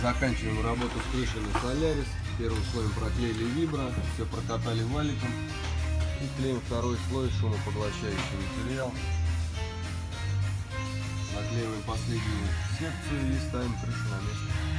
Заканчиваем работу с крышей на Солярис. Первым слоем проклеили вибро, все прокатали валиком. И клеим второй слой шумопоглощающий материал. Наклеиваем последнюю секцию и ставим крышу на место.